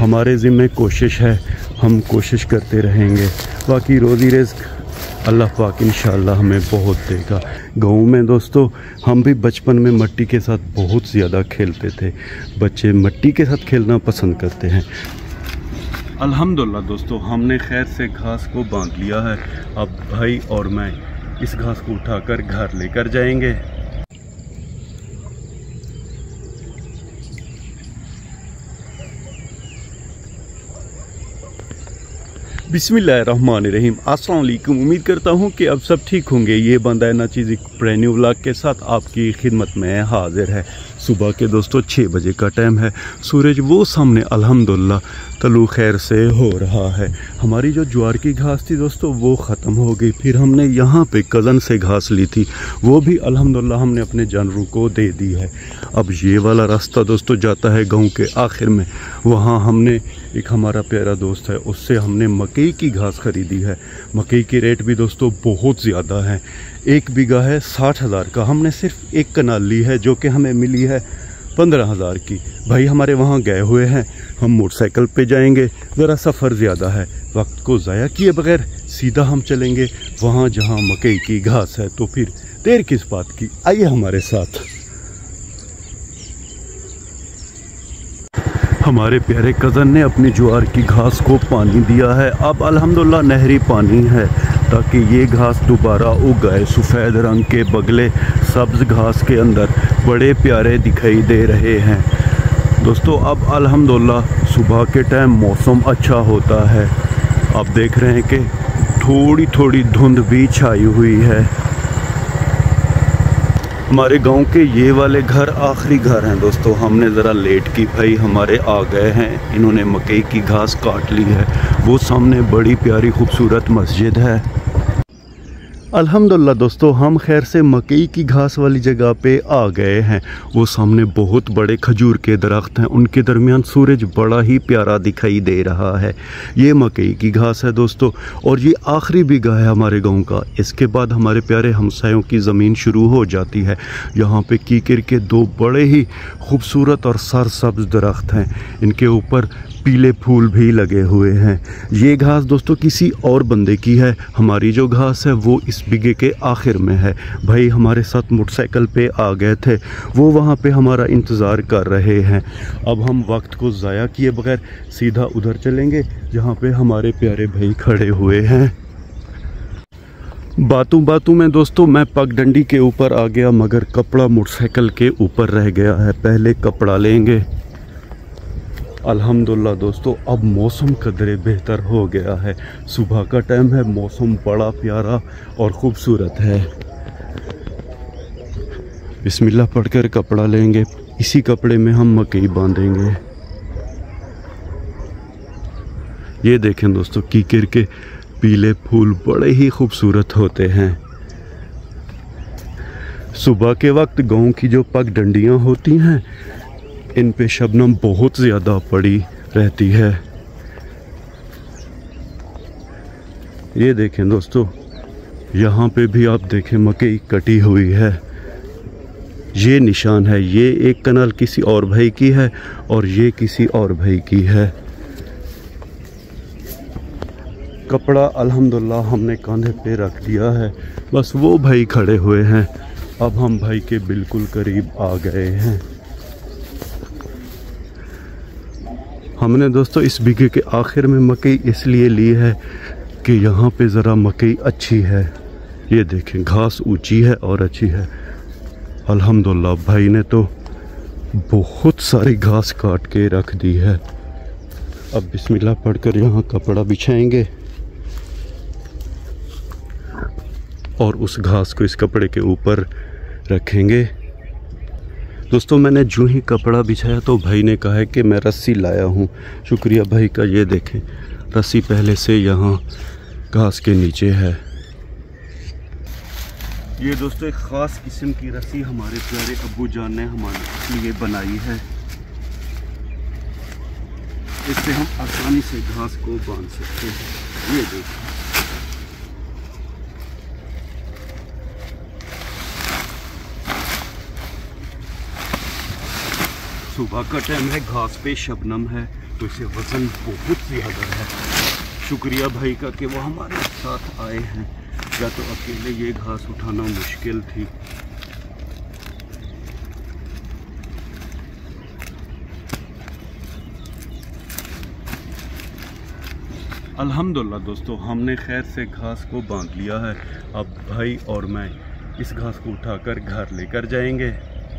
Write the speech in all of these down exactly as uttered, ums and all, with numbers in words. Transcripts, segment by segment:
हमारे ज़िम्मे कोशिश है, हम कोशिश करते रहेंगे। बाकी रोज़ी रिज़्क अल्लाह पाक इंशाअल्लाह हमें बहुत देगा। गाँव में दोस्तों हम भी बचपन में मिट्टी के साथ बहुत ज़्यादा खेलते थे। बच्चे मिट्टी के साथ खेलना पसंद करते हैं। अल्हम्दुलिल्लाह दोस्तों, हमने खैर से घास को बांध लिया है। अब भाई और मैं इस घास को उठाकर घर लेकर जाएंगे। बिस्मिल्लाहिर्रहमानिर्रहीम। अस्सलाम वालेकुम। उम्मीद करता हूँ कि अब सब ठीक होंगे। ये बंदा है ना चीज़ एक ब्रांड न्यू व्लॉग के साथ आपकी खिदमत में हाजिर है। सुबह के दोस्तों छः बजे का टाइम है। सूरज वो सामने अल्हम्दुलिल्लाह तलू खैर से हो रहा है। हमारी जो ज्वार की घास थी दोस्तों वो ख़त्म हो गई। फिर हमने यहाँ पे कज़न से घास ली थी, वो भी अल्हम्दुलिल्लाह हमने अपने जानवरों को दे दी है। अब ये वाला रास्ता दोस्तों जाता है गाँव के आखिर में। वहाँ हमने एक हमारा प्यारा दोस्त है, उससे हमने मकई की घास ख़रीदी है। मकई की रेट भी दोस्तों बहुत ज़्यादा है। एक बीघा है साठ हज़ार का, हमने सिर्फ एक कनाल ली है जो कि हमें मिली है पंद्रह हज़ार की। भाई हमारे वहाँ गए हुए हैं, हम मोटरसाइकिल पे जाएंगे, ज़रा सफ़र ज़्यादा है। वक्त को ज़ाया किए बगैर सीधा हम चलेंगे वहाँ जहाँ मकई की घास है। तो फिर देर किस बात की, आइए हमारे साथ। हमारे प्यारे कज़न ने अपनी ज्वार की घास को पानी दिया है। अब अल्हम्दुलिल्लाह नहरी पानी है ताकि ये घास दोबारा उगाए। सफ़ेद रंग के बगले सब्ज़ घास के अंदर बड़े प्यारे दिखाई दे रहे हैं दोस्तों। अब अल्हम्दुलिल्लाह सुबह के टाइम मौसम अच्छा होता है। आप देख रहे हैं कि थोड़ी थोड़ी धुंध भी छाई हुई है। हमारे गांव के ये वाले घर आखिरी घर हैं दोस्तों। हमने ज़रा लेट की, भाई हमारे आ गए हैं, इन्होंने मकई की घास काट ली है। वो सामने बड़ी प्यारी खूबसूरत मस्जिद है। अल्हम्दुलिल्लाह दोस्तों, हम खैर से मकई की घास वाली जगह पे आ गए हैं। वो सामने बहुत बड़े खजूर के दरख्त हैं, उनके दरमियान सूरज बड़ा ही प्यारा दिखाई दे रहा है। ये मकई की घास है दोस्तों, और ये आखिरी बीघा है हमारे गांव का। इसके बाद हमारे प्यारे हमसायों की ज़मीन शुरू हो जाती है। यहाँ पे कीकर के दो बड़े ही खूबसूरत और सरसब्ज़ दरख्त हैं, इनके ऊपर पीले फूल भी लगे हुए हैं। ये घास दोस्तों किसी और बंदे की है, हमारी जो घास है वो इस बीघे के आखिर में है। भाई हमारे साथ मोटरसाइकिल पे आ गए थे, वो वहाँ पे हमारा इंतज़ार कर रहे हैं। अब हम वक्त को ज़ाया किए बगैर सीधा उधर चलेंगे जहाँ पे हमारे प्यारे भाई खड़े हुए हैं। बातों बातों में दोस्तों मैं पगडंडी के ऊपर आ गया, मगर कपड़ा मोटरसाइकिल के ऊपर रह गया है। पहले कपड़ा लेंगे। अल्हम्दुलिल्लाह दोस्तों, अब मौसम कदरे बेहतर हो गया है। सुबह का टाइम है, मौसम बड़ा प्यारा और ख़ूबसूरत है। बिस्मिल्लाह पढ़कर कपड़ा लेंगे। इसी कपड़े में हम मकई बांधेंगे। ये देखें दोस्तों, कीकर के पीले फूल बड़े ही खूबसूरत होते हैं। सुबह के वक्त गांव की जो पगडंडियाँ होती हैं, इन पे शबनम बहुत ज़्यादा पड़ी रहती है। ये देखें दोस्तों, यहाँ पे भी आप देखें मकई कटी हुई है। ये निशान है, ये एक कनाल किसी और भाई की है और ये किसी और भाई की है। कपड़ा अल्हम्दुलिल्लाह हमने कंधे पे रख दिया है, बस वो भाई खड़े हुए हैं। अब हम भाई के बिल्कुल करीब आ गए हैं। हमने दोस्तों इस बीघे के आखिर में मकई इसलिए ली है कि यहाँ पे ज़रा मकई अच्छी है। ये देखें घास ऊंची है और अच्छी है। अल्हम्दुलिल्लाह भाई ने तो बहुत सारी घास काट के रख दी है। अब बिस्मिल्लाह पढ़कर यहाँ कपड़ा बिछाएंगे और उस घास को इस कपड़े के ऊपर रखेंगे। दोस्तों मैंने जो ही कपड़ा बिछाया तो भाई ने कहा है कि मैं रस्सी लाया हूँ। शुक्रिया भाई का। ये देखें रस्सी पहले से यहाँ घास के नीचे है। ये दोस्तों एक ख़ास किस्म की रस्सी हमारे प्यारे अब्बू जान ने हमारे लिए बनाई है। इससे हम आसानी से घास को बांध सकते हैं। ये देखिए सुबह का टाइम है, घास पे शबनम है, तो इसे वज़न बहुत ज़्यादा है। शुक्रिया भाई का कि वो हमारे साथ आए हैं, या तो अकेले ये घास उठाना मुश्किल थी। अल्हम्दुलिल्लाह दोस्तों, हमने खैर से घास को बांध लिया है। अब भाई और मैं इस घास को उठाकर घर लेकर जाएंगे।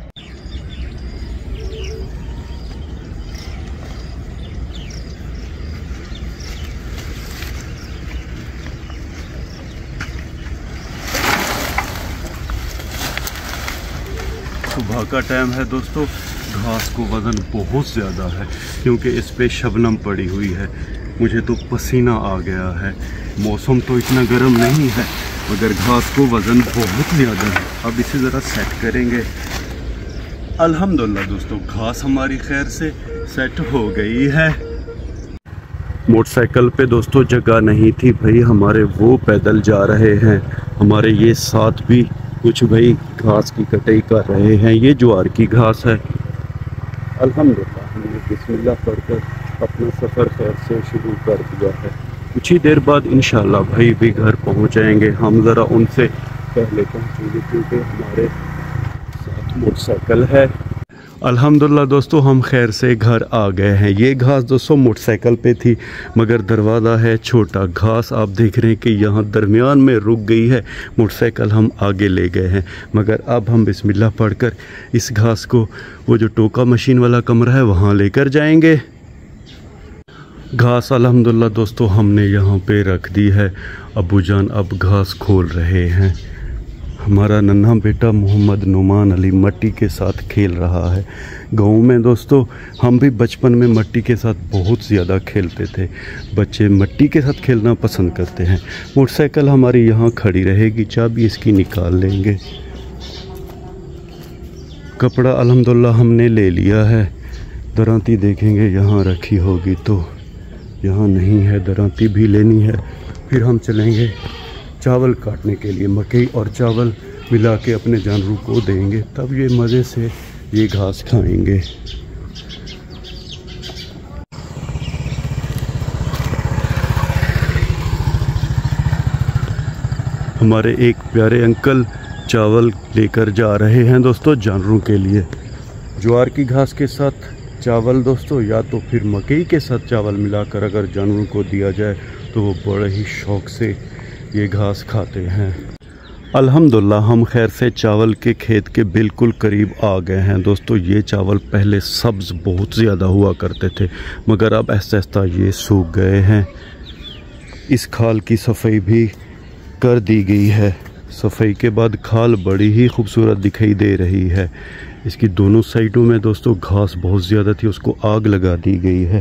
सुबह का टाइम है दोस्तों, घास को वज़न बहुत ज़्यादा है क्योंकि इस पे शबनम पड़ी हुई है। मुझे तो पसीना आ गया है। मौसम तो इतना गर्म नहीं है मगर घास को वज़न बहुत ज़्यादा है। अब इसे ज़रा सेट करेंगे। अल्हम्दुलिल्लाह दोस्तों, घास हमारी खैर से सेट हो गई है। मोटरसाइकिल पे दोस्तों जगह नहीं थी भाई, हमारे वो पैदल जा रहे हैं। हमारे ये साथ भी कुछ भाई घास की कटाई कर रहे हैं। ये ज्वार की घास है। अल्हम्दुलिल्लाह हमने बिस्मिल्लाह पढ़कर अपना सफ़र खैर से शुरू कर दिया है। कुछ ही देर बाद इंशाल्लाह भाई भी घर पहुंच जाएंगे। हम ज़रा उनसे पहले पहुंचेंगे क्योंकि हमारे साथ मोटरसाइकिल है। अल्हम्दुलिल्लाह दोस्तों, हम खैर से घर आ गए हैं। ये घास दोस्तों मोटरसाइकिल पे थी मगर दरवाज़ा है छोटा। घास आप देख रहे हैं कि यहाँ दरमियान में रुक गई है। मोटरसाइकिल हम आगे ले गए हैं मगर अब हम बिस्मिल्लाह पढ़कर इस घास को वो जो टोका मशीन वाला कमरा है वहाँ लेकर जाएंगे। घास अल्हम्दुलिल्लाह दोस्तों हमने यहाँ पे रख दी है। अब्बू जान अब घास खोल रहे हैं। हमारा नन्हा बेटा मोहम्मद नुमान अली मट्टी के साथ खेल रहा है। गाँव में दोस्तों हम भी बचपन में मट्टी के साथ बहुत ज़्यादा खेलते थे। बच्चे मट्टी के साथ खेलना पसंद करते हैं। मोटरसाइकिल हमारी यहाँ खड़ी रहेगी, चाबी इसकी निकाल लेंगे। कपड़ा अल्हम्दुलिल्लाह हमने ले लिया है। दरांती देखेंगे यहाँ रखी होगी तो, यहाँ नहीं है। दरांती भी लेनी है। फिर हम चलेंगे चावल काटने के लिए। मकई और चावल मिला के अपने जानवरों को देंगे, तब ये मज़े से ये घास खाएंगे। हमारे एक प्यारे अंकल चावल लेकर जा रहे हैं दोस्तों जानवरों के लिए। ज्वार की घास के साथ चावल दोस्तों, या तो फिर मकई के साथ चावल मिलाकर अगर जानवरों को दिया जाए तो वो बड़े ही शौक़ से ये घास खाते हैं। अल्हम्दुलिल्लाह हम खैर से चावल के खेत के बिल्कुल करीब आ गए हैं दोस्तों। ये चावल पहले सब्ज़ बहुत ज़्यादा हुआ करते थे मगर अब आहिस्ता आहिस्ता ये सूख गए हैं। इस खाल की सफाई भी कर दी गई है। सफाई के बाद खाल बड़ी ही खूबसूरत दिखाई दे रही है। इसकी दोनों साइडों में दोस्तों घास बहुत ज़्यादा थी, उसको आग लगा दी गई है।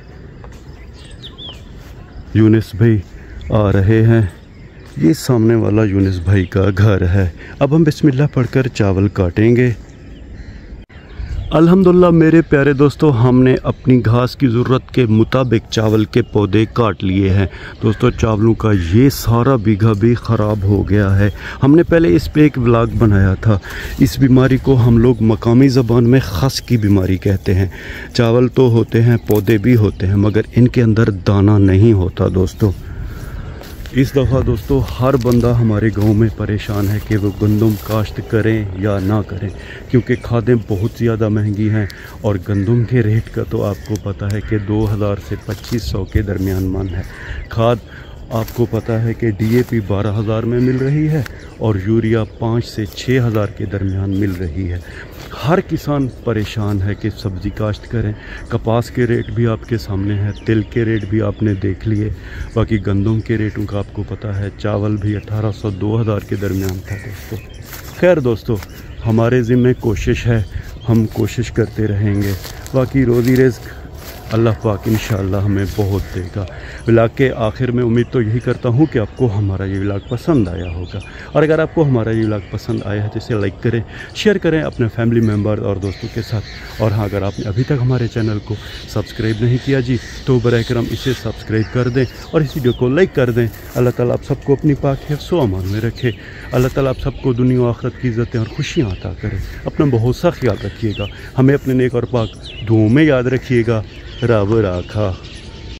यूनिस भाई आ रहे हैं। ये सामने वाला यूनिस भाई का घर है। अब हम बिस्मिल्लाह पढ़कर चावल काटेंगे। अल्हम्दुलिल्लाह मेरे प्यारे दोस्तों, हमने अपनी घास की ज़रूरत के मुताबिक चावल के पौधे काट लिए हैं। दोस्तों चावलों का ये सारा बीघा भी ख़राब हो गया है। हमने पहले इस पे एक व्लॉग बनाया था। इस बीमारी को हम लोग मकामी ज़बान में खस की बीमारी कहते हैं। चावल तो होते हैं, पौधे भी होते हैं मगर इनके अंदर दाना नहीं होता दोस्तों। इस दफ़ा दोस्तों हर बंदा हमारे गांव में परेशान है कि वो गंदम काश्त करें या ना करें, क्योंकि खादें बहुत ज़्यादा महंगी हैं और गंदम के रेट का तो आपको पता है कि दो हज़ार से पच्चीस सौ के दरमियान मन है। खाद आपको पता है कि डीएपी बारह हज़ार में मिल रही है और यूरिया पाँच से छः हज़ार के दरमियान मिल रही है। हर किसान परेशान है कि सब्ज़ी काश्त करें। कपास के रेट भी आपके सामने है, तिल के रेट भी आपने देख लिए, बाकी गंदम के रेटों का आपको पता है। चावल भी अठारह सौ दो हज़ार के दरमियान था दोस्तों। खैर दोस्तों हमारे ज़िम्मे कोशिश है, हम कोशिश करते रहेंगे। बाकी रोज़ी रिज़्क़ अल्लाह पाक इंशाअल्लाह हमें बहुत देगा। व्लॉग के आखिर में उम्मीद तो यही करता हूँ कि आपको हमारा ये व्लॉग पसंद आया होगा, और अगर आपको हमारा ये व्लॉग पसंद आया है तो इसे लाइक करें, शेयर करें अपने फैमिली मेम्बर और दोस्तों के साथ। और हाँ, अगर आपने अभी तक हमारे चैनल को सब्सक्राइब नहीं किया जी तो बराए करम इसे सब्सक्राइब कर दें और इस वीडियो को लाइक कर दें। अल्लाह ताला आप सबको अपनी पाक हिफ्ज़ व अमान में रखे। अल्लाह ताला आप सबको दुनिया और आखिरत की इज़्ज़तें और खुशियाँ अता करें। अपना बहुत सा ख्याल रखिएगा, हमें अपने नेक और पाक दुआओं में याद रखिएगा। रब राखा।